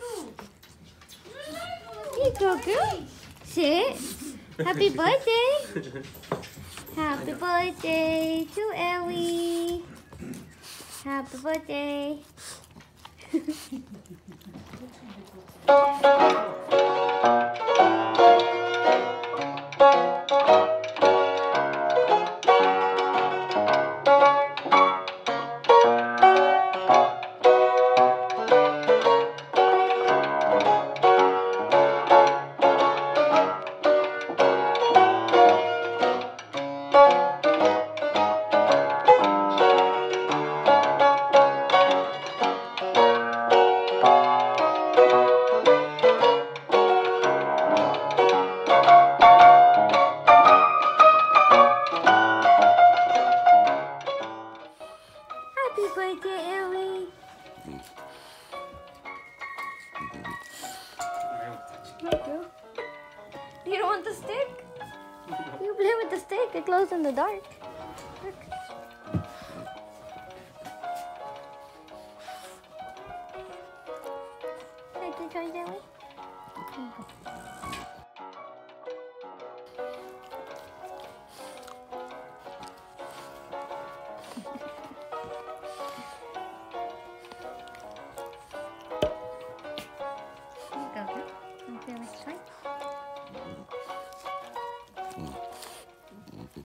Here you go, girl. Sit. Happy birthday. Happy birthday to Ellie. Happy birthday. Happy birthday, Ellie. You don't want the stick? You play with the stick. It glows in the dark.